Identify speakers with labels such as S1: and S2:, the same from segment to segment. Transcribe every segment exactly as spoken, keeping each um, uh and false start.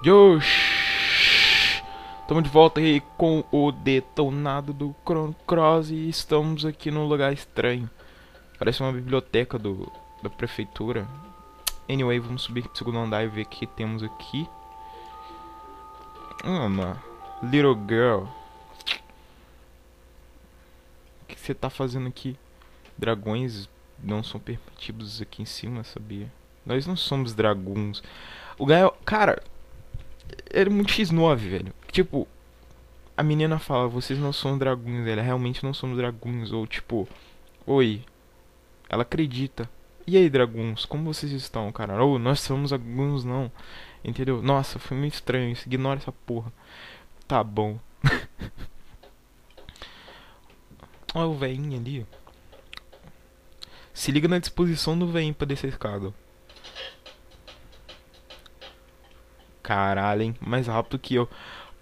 S1: Josh! Estamos de volta aí com o detonado do Chrono Cross e estamos aqui num lugar estranho. Parece uma biblioteca do, da prefeitura. Anyway, vamos subir pro segundo andar e ver o que temos aqui. Uma little girl. O que você tá fazendo aqui? Dragões não são permitidos aqui em cima, sabia? Nós não somos dragões. O Gael, cara, era muito xis nove, velho. Tipo, a menina fala, vocês não são dragões, velho. Realmente não somos dragões. Ou tipo, oi. Ela acredita. E aí, dragões, como vocês estão, cara? Ou nós somos dragões, não. Entendeu? Nossa, foi muito estranho isso. Ignora essa porra. Tá bom. Olha o velhinho ali. Se liga na disposição do velhinho pra descer a escada. Caralho, hein? Mais rápido que eu.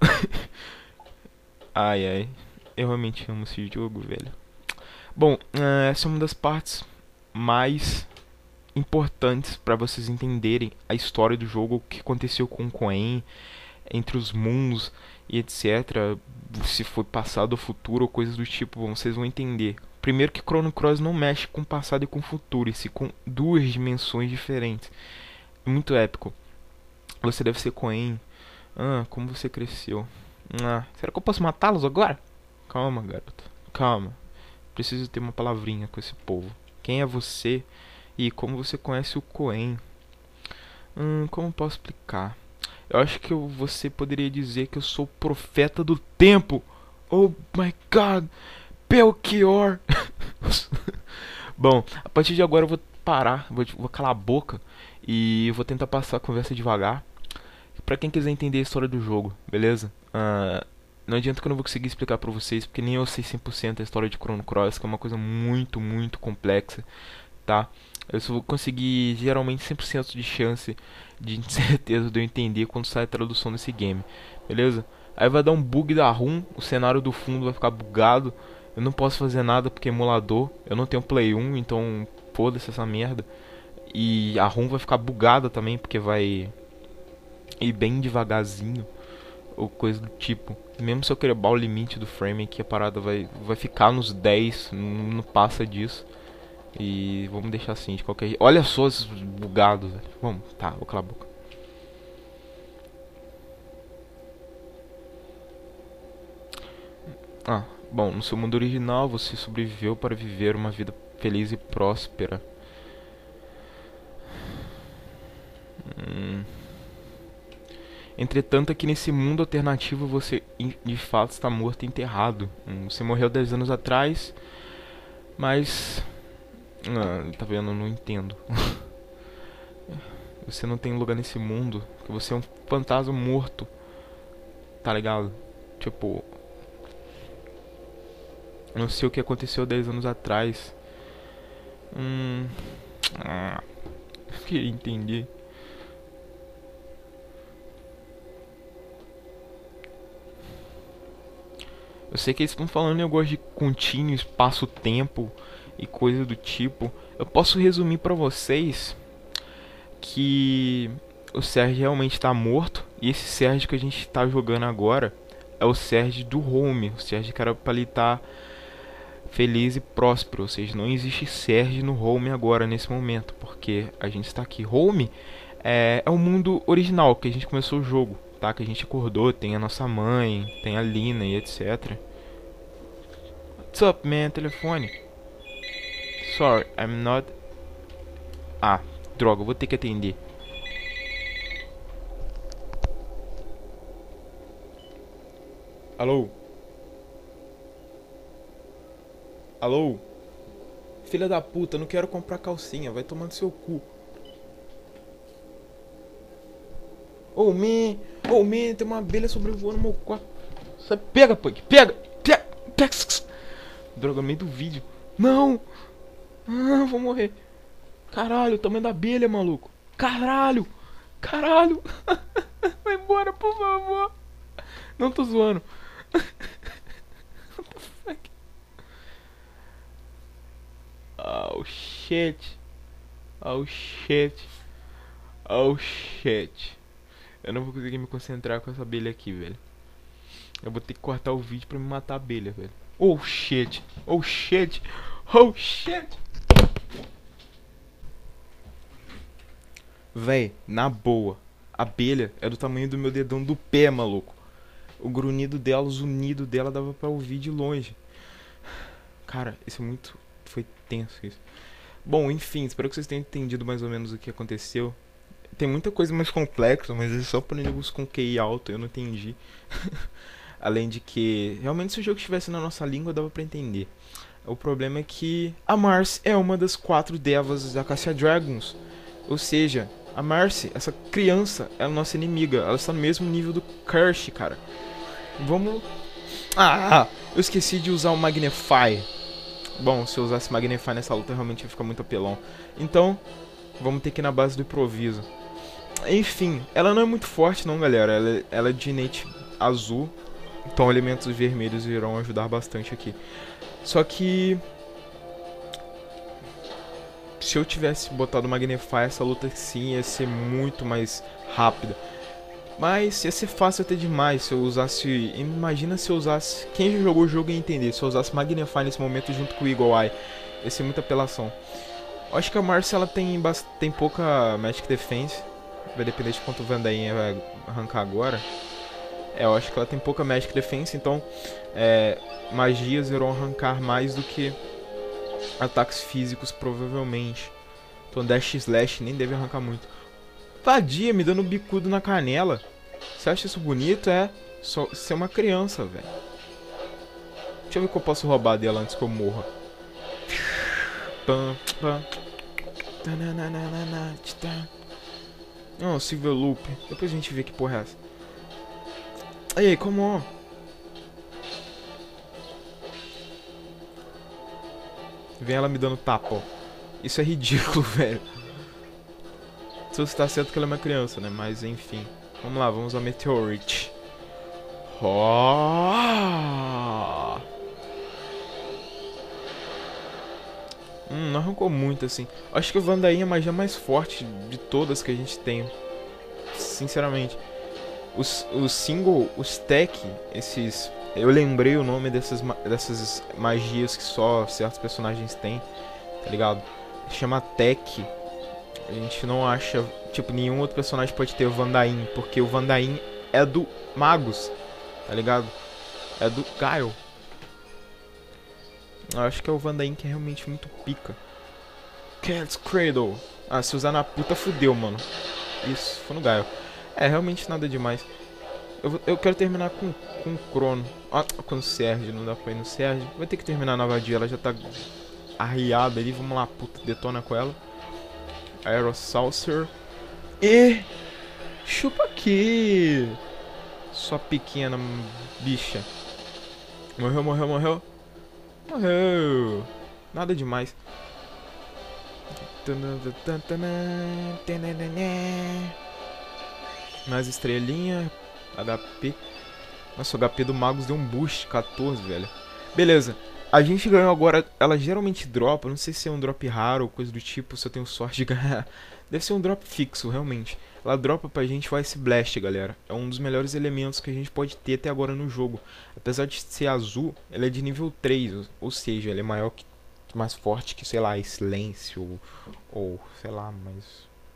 S1: Ai, ai. Eu realmente amo esse jogo, velho. Bom, uh, essa é uma das partes mais importantes para vocês entenderem a história do jogo, o que aconteceu com o Coen, entre os mundos e etcétera. Se foi passado ou futuro ou coisas do tipo, vocês vão entender. Primeiro que Chrono Cross não mexe com passado e com futuro, e sim com duas dimensões diferentes. Muito épico. Você deve ser Coen. Ah, como você cresceu. Ah, será que eu posso matá-los agora? Calma, garoto. Calma. Preciso ter uma palavrinha com esse povo. Quem é você? E como você conhece o Coen? Hum, como posso explicar? Eu acho que eu, você poderia dizer que eu sou o profeta do tempo. Oh my god. Belchior. Bom, a partir de agora eu vou parar. Vou, vou calar a boca. E vou tentar passar a conversa devagar. Pra quem quiser entender a história do jogo, beleza? Uh, não adianta que eu não vou conseguir explicar pra vocês, porque nem eu sei cem por cento a história de Chrono Cross, que é uma coisa muito, muito complexa, tá? Eu só vou conseguir, geralmente, cem por cento de chance de certeza de eu entender quando sai a tradução desse game, beleza? Aí vai dar um bug da ROM, o cenário do fundo vai ficar bugado, eu não posso fazer nada porque é emulador, eu não tenho Play um, então foda-se essa merda. E a ROM vai ficar bugada também, porque vai ir bem devagarzinho ou coisa do tipo. Mesmo se eu quebrar o limite do frame aqui, a parada vai, vai ficar nos dez, não passa disso. E vamos deixar assim de qualquer jeito. Olha só esses bugados, velho. Vamos, tá, vou calar a boca. Ah, bom, no seu mundo original você sobreviveu para viver uma vida feliz e próspera. Hum. Entretanto, aqui nesse mundo alternativo você de fato está morto e enterrado. Hum, Você morreu dez anos atrás, mas. Ah, tá vendo? Eu não entendo. Você não tem lugar nesse mundo, porque você é um fantasma morto, tá ligado? Tipo, não sei o que aconteceu dez anos atrás. Hum. Ah, queria entender. Eu sei que eles estão falando em negócio de contínuo, espaço-tempo e coisa do tipo. Eu posso resumir pra vocês que o Sérgio realmente tá morto. E esse Sérgio que a gente tá jogando agora é o Sérgio do Home. O Sérgio que era pra ele estar feliz e próspero. Ou seja, não existe Sérgio no Home agora, nesse momento. Porque a gente está aqui. Home é, é o mundo original que a gente começou o jogo. Tá, que a gente acordou, tem a nossa mãe, tem a Lina e etcétera. What's up, man? Telefone. Sorry, I'm not. Ah, droga, vou ter que atender. Alô? Alô? Filha da puta, não quero comprar calcinha, vai tomando seu cu. Oh man, oh man, tem uma abelha sobrevoando no meu quarto. Sai, pega, punk, pega, pega, pega. Droga, no meio do vídeo. Não! Ah, vou morrer. Caralho, o tamanho da abelha, maluco. Caralho! Caralho! Vai embora, por favor. Não tô zoando. What the fuck? Oh shit. Oh shit. Oh shit. Eu não vou conseguir me concentrar com essa abelha aqui, velho. Eu vou ter que cortar o vídeo pra me matar a abelha, velho. Oh shit, oh shit, oh shit. Véi, na boa, a abelha é do tamanho do meu dedão do pé, maluco. O grunhido dela, os unidos dela dava pra ouvir de longe. Cara, isso é muito... Foi tenso isso. Bom, enfim, espero que vocês tenham entendido mais ou menos o que aconteceu. Tem muita coisa mais complexa, mas é só para inimigos com Q I alto, eu não entendi. Além de que, realmente, se o jogo estivesse na nossa língua, dava pra entender. O problema é que a Marcy é uma das quatro devas da Cassia Dragons. Ou seja, a Marcy, essa criança, é a nossa inimiga. Ela está no mesmo nível do Kirsch, cara. Vamos... Ah, eu esqueci de usar o Magnify. Bom, se eu usasse Magnify nessa luta, realmente ia ficar muito apelão. Então, vamos ter que ir na base do improviso. Enfim, ela não é muito forte não, galera. Ela, ela é de innate azul. Então elementos vermelhos irão ajudar bastante aqui. Só que... se eu tivesse botado o Magnify, essa luta sim ia ser muito mais rápida. Mas ia ser fácil até demais se eu usasse... Imagina se eu usasse... Quem já jogou o jogo ia entender. Se eu usasse Magnify nesse momento junto com o Eagle Eye. Ia ser muita apelação. Eu acho que a Marcy ela tem, bast... tem pouca Magic Defense. Vai depender de quanto o Vandainha vai arrancar agora. É, eu acho que ela tem pouca Magic Defense. Então, é... magias irão arrancar mais do que ataques físicos, provavelmente. Então Dash Slash nem deve arrancar muito. Vadia, me dando bicudo na canela. Você acha isso bonito? É só ser uma criança, velho. Deixa eu ver o que eu posso roubar dela antes que eu morra. Não, Silver Loop. Depois a gente vê que porra é essa. Ei, come on. Vem ela me dando tapa, ó. Isso é ridículo, velho. Se você tá certo que ela é uma criança, né? Mas enfim. Vamos lá, vamos ao Meteorite. Oh! Hum, não arrancou muito assim. Acho que o Vandain é a magia mais forte de todas que a gente tem. Sinceramente. Os, os single, os tech, esses... Eu lembrei o nome dessas, dessas magias que só certos personagens têm, tá ligado? Chama tech. A gente não acha, tipo, nenhum outro personagem pode ter o Vandain, porque o Vandain é do Magus, tá ligado? É do Gaio. Eu acho que é o Vandain que é realmente muito pica. Cat's Cradle. Ah, se usar na puta, fudeu, mano. Isso, foi no Gaio. É, realmente nada demais. Eu, eu quero terminar com, com o Crono. Ah, com o Sérgio, não dá pra ir no Sérgio. Vai ter que terminar na Vadia, ela já tá arriada ali. Vamos lá, puta, detona com ela. Aerosaucer. E... chupa aqui. Sua pequena bicha. Morreu, morreu, morreu. Morreu. Nada demais. Mais estrelinha. H P. Nossa, o H P do Magus deu um boost. quatorze, velho. Beleza. A gente ganhou agora. Ela geralmente dropa. Não sei se é um drop raro ou coisa do tipo. Se eu tenho sorte de ganhar. Deve ser um drop fixo, realmente. Ela dropa pra gente o Ice Blast, galera. É um dos melhores elementos que a gente pode ter até agora no jogo. Apesar de ser azul, ela é de nível três. Ou seja, ela é maior que... mais forte que, sei lá, Ice Lance ou... ou, sei lá, mais...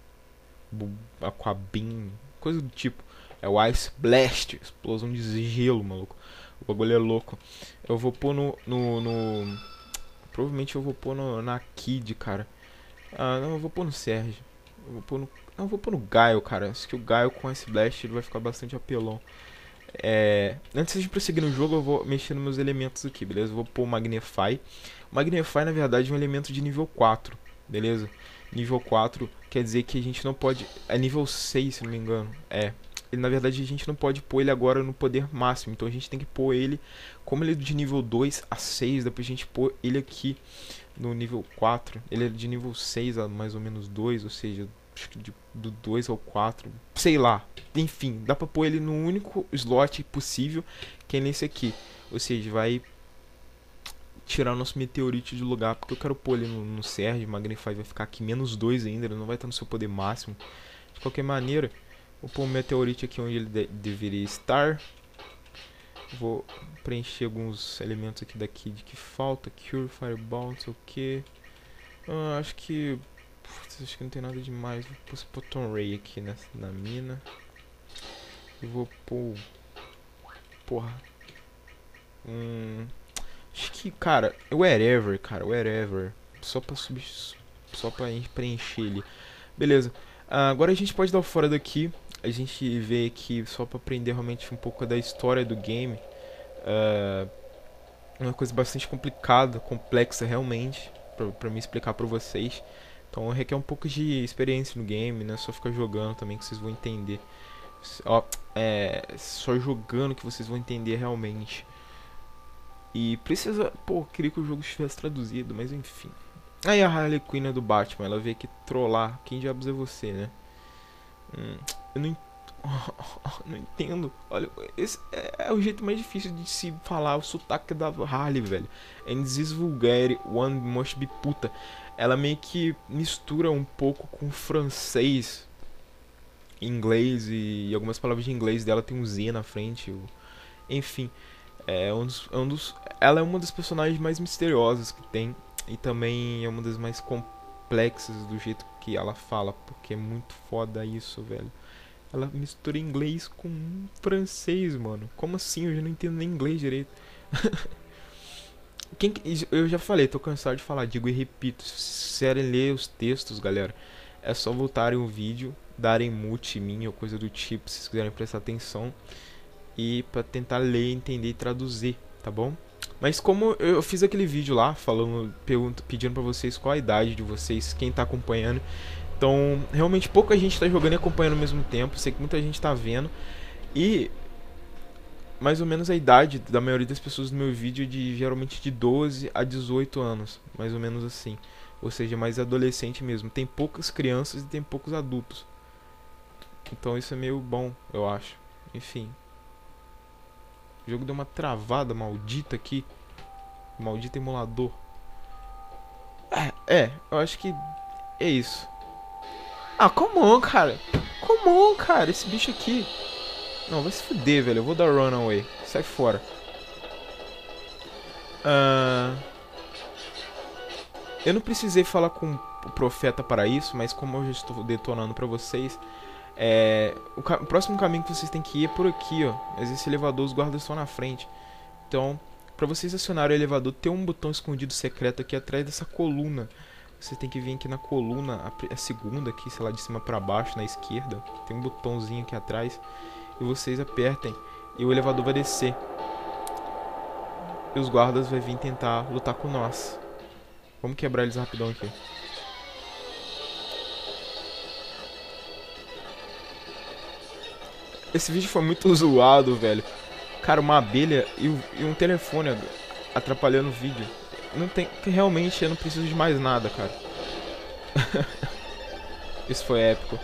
S1: Aquabin. Coisa do tipo. É o Ice Blast. Explosão de gelo, maluco. O bagulho é louco. Eu vou pôr no... no, no... Provavelmente eu vou pôr no, na Kid, cara. Ah, não, eu vou pôr no Sérgio. Eu vou pôr no... Não, eu vou pôr no Gaio, cara. Acho que o Gaio com Ice Blast ele vai ficar bastante apelão. É... Antes de prosseguir no jogo, eu vou mexer nos meus elementos aqui, beleza? Eu vou pôr o Magnify. O Magnify, na verdade, é um elemento de nível quatro, beleza? Nível quatro quer dizer que a gente não pode... É nível seis, se não me engano. É... Ele, na verdade, a gente não pode pôr ele agora no poder máximo. Então a gente tem que pôr ele... Como ele é de nível dois a seis, depois a gente pôr ele aqui no nível quatro. Ele é de nível seis a mais ou menos dois, ou seja, acho que de, do dois ao quatro. Sei lá. Enfim, dá pra pôr ele no único slot possível, que é nesse aqui. Ou seja, vai tirar o nosso meteorite de lugar, porque eu quero pôr ele no, no Sérgio. O Magnify vai ficar aqui menos dois ainda, ele não vai estar no seu poder máximo. De qualquer maneira... Vou pôr um meteorite aqui onde ele de deveria estar. Vou preencher alguns elementos aqui daqui de que falta. Cure, Fireball, não sei o que. Ah, acho que... Putz, acho que não tem nada demais. Vou pôr Photon Ray aqui nessa, na mina. E vou pôr... Porra. Hum... Acho que, cara, wherever, cara, wherever. Só pra subir... Só pra preencher ele. Beleza. Ah, agora a gente pode dar o fora daqui. A gente vê aqui só pra aprender realmente um pouco da história do game. Uh, uma coisa bastante complicada, complexa realmente, pra, pra me explicar pra vocês. Então requer um pouco de experiência no game, não é só ficar jogando também que vocês vão entender. Ó, é só jogando que vocês vão entender realmente. E precisa... Pô, queria que o jogo estivesse traduzido, mas enfim. Aí a Harley Quinn é do Batman, ela veio aqui trollar. Quem diabos é você, né? Hum, eu não, não entendo. Olha, esse é, é o jeito mais difícil de se falar o sotaque da Harley, velho. And this vulgare one must be puta. Ela meio que mistura um pouco com francês, inglês e, e algumas palavras de inglês dela tem um Z na frente. O, enfim, é um dos, é um dos, ela é uma das personagens mais misteriosas que tem. E também é uma das mais complexas do jeito que ela fala, porque é muito foda isso, velho. Ela mistura inglês com francês, mano. Como assim? Eu já não entendo nem inglês direito. Quem, eu já falei, tô cansado de falar, digo e repito. Se querem ler os textos, galera, é só voltarem o vídeo, darem mute em mim ou coisa do tipo, se vocês quiserem prestar atenção. E pra tentar ler, entender e traduzir, tá bom? Mas como eu fiz aquele vídeo lá, falando, pergunto, pedindo pra vocês qual a idade de vocês, quem tá acompanhando. Então, realmente pouca gente tá jogando e acompanhando ao mesmo tempo. Sei que muita gente tá vendo. E mais ou menos a idade da maioria das pessoas no meu vídeo é de geralmente de doze a dezoito anos. Mais ou menos assim. Ou seja, mais adolescente mesmo. Tem poucas crianças e tem poucos adultos. Então isso é meio bom, eu acho. Enfim. O jogo deu uma travada maldita aqui. Maldito emulador. É, é, eu acho que é isso. Ah, come on, cara. Come on, cara. Esse bicho aqui. Não, vai se fuder, velho. Eu vou dar runaway. Sai fora. Uh... Eu não precisei falar com o profeta para isso, mas como eu já estou detonando pra vocês, é... o, ca... o próximo caminho que vocês têm que ir é por aqui, ó. Mas esse elevador, os guardas estão na frente. Então, pra vocês acionarem o elevador, tem um botão escondido secreto aqui atrás dessa coluna. Você tem que vir aqui na coluna, a, a segunda aqui, sei lá, de cima pra baixo, na esquerda. Tem um botãozinho aqui atrás. E vocês apertem e o elevador vai descer. E os guardas vão vir tentar lutar com nós. Vamos quebrar eles rapidão aqui. Esse vídeo foi muito zoado, velho. Cara, uma abelha e, e um telefone atrapalhando o vídeo. Não tem, realmente eu não preciso de mais nada, cara. Isso foi épico.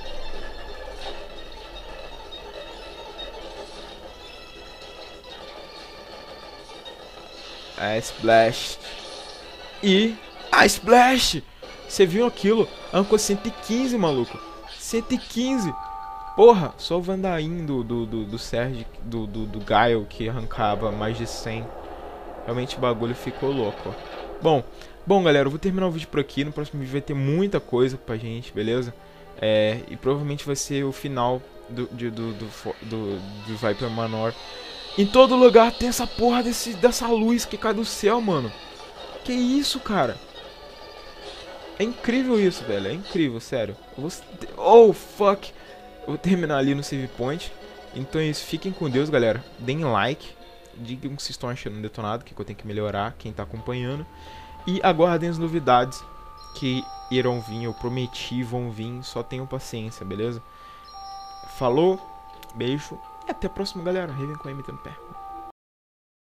S1: A Splash. E a Splash! Você viu aquilo? Arrancou cento e quinze, maluco. cento e quinze. Porra, só o Vandain do, do, do, do Serge, do, do, do Gaio, que arrancava mais de cem. Realmente o bagulho ficou louco, ó. Bom, bom galera, eu vou terminar o vídeo por aqui. No próximo vídeo vai ter muita coisa pra gente, beleza? É, e provavelmente vai ser o final do, do, do, do, do, do Viper Manor. Em todo lugar tem essa porra desse, dessa luz que cai do céu, mano. Que isso, cara? É incrível isso, velho. É incrível, sério. Eu vou... Oh, fuck. Eu vou terminar ali no save point. Então é isso. Fiquem com Deus, galera. Deem like. Digam o que vocês estão achando detonado, o que eu tenho que melhorar, quem tá acompanhando. E aguardem as novidades que irão vir, eu prometi, vão vir, só tenham paciência, beleza? Falou, beijo e até a próxima, galera. Raven com a M tá no pé.